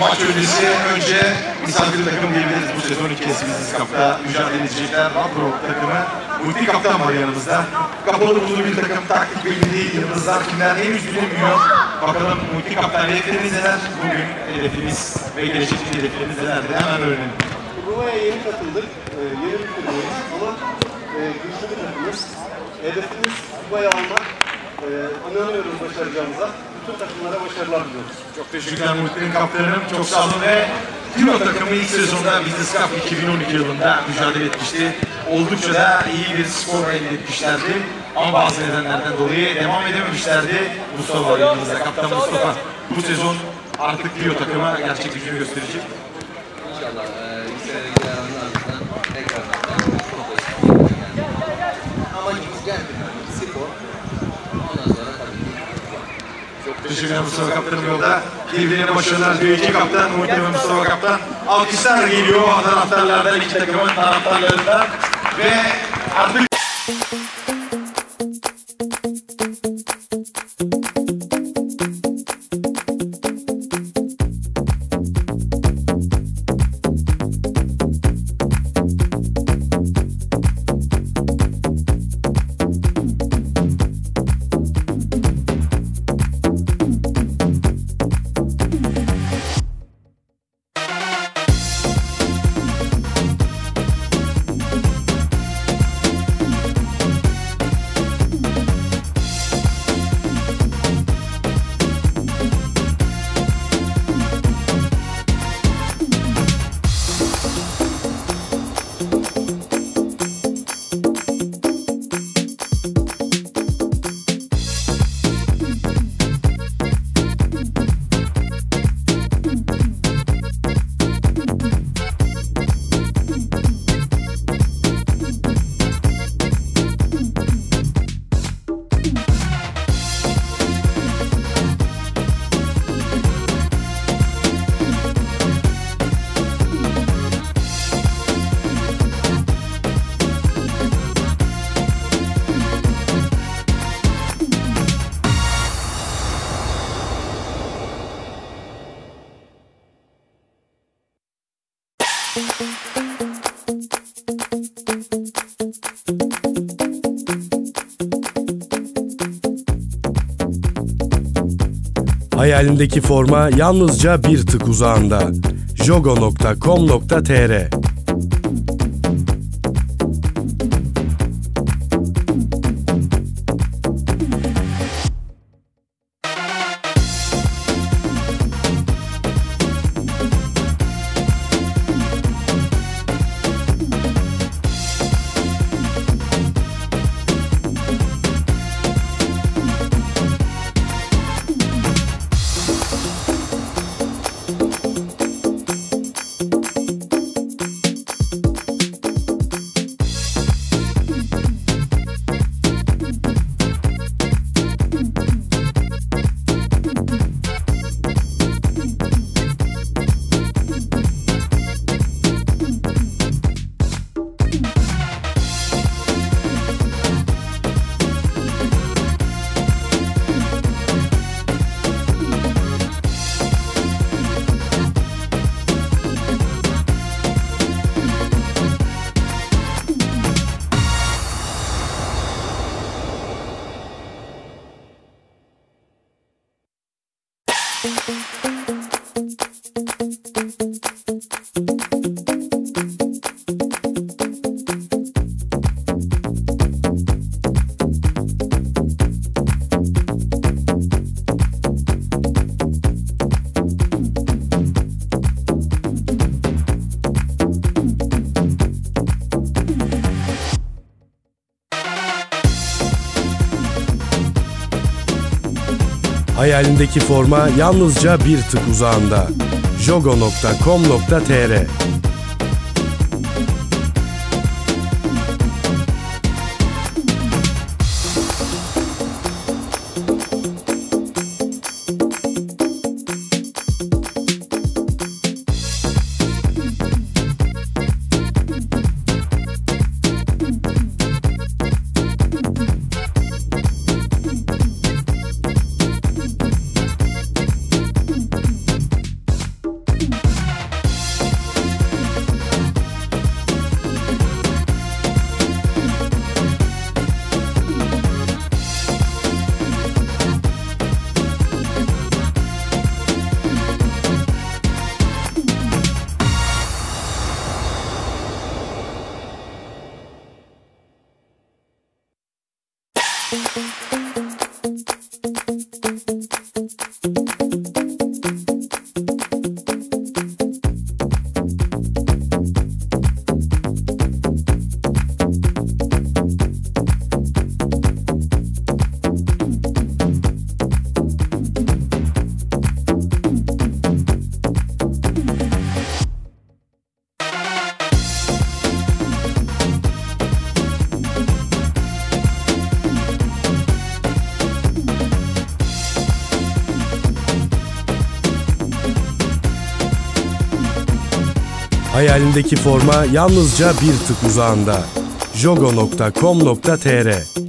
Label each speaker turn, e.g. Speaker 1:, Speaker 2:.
Speaker 1: maç öncesi önce misafir takım diyebiliriz. Bu sezon ilk kez Business Cup'ta mücadele edecekler. Rapro takımı. Multi kaptan var yanımızda. Kapalı buzlu bir takım, taktik belli değil. Yıldızlar kimler henüz bilinmiyor. Bakalım multi kaptan hedefleriniz neler? Bugün hedefimiz ve gelecekteki hedefleriniz nelerdir? Hemen öğrenelim.
Speaker 2: Turnuvaya yeni katıldık. Yeni bir turnuvayız ama güçlü bir takımız. Hedefimiz kupayı almak. İnanıyoruz başaracağımıza. Bütün takımlara başarılar diliyoruz.
Speaker 1: Çok teşekkürler Muhittin Kaptanım. Çok sağ olun ve Timo takımı ilk sezonda Business Cup 2012 yılında mücadele etmişti. Oldukça da iyi bir skor elde etmişlerdi. Ama bazı nedenlerden dolayı devam edememişlerdi. Mustafa var yanımızda. Kaptan Mustafa. Bu sezon artık Timo takımı gerçek gücünü gösterecek.
Speaker 3: İnşallah bir seneye giderin ardından tekrar amacımız gelmiyor. Spor. Ondan sonra tabii ki
Speaker 1: çok teşekkürler Mustafa Kaptanım yolda. Birbirine başarılar diyor iki kaptan, Muhittin ve Mustafa Kaptan. Alkışlar geliyor taraftarlardan, iki takımın taraftarlarından ve artık
Speaker 4: Hayalindeki forma yalnızca bir tık uzağında. jogo.com.tr Hayalindeki forma yalnızca bir tık uzağında. jogo.com.tr Hayalindeki forma yalnızca bir tık uzağında. jogo.com.tr